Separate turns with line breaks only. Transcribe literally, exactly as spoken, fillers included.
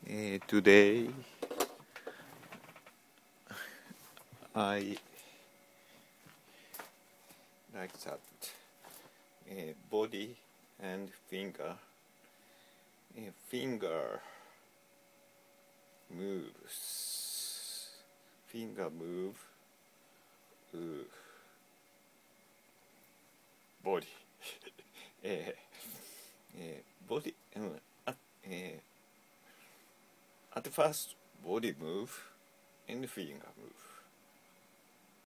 Uh, today I like that uh, body and finger uh, finger moves finger move uh, body uh, uh, body um, at, uh, at first body move and finger move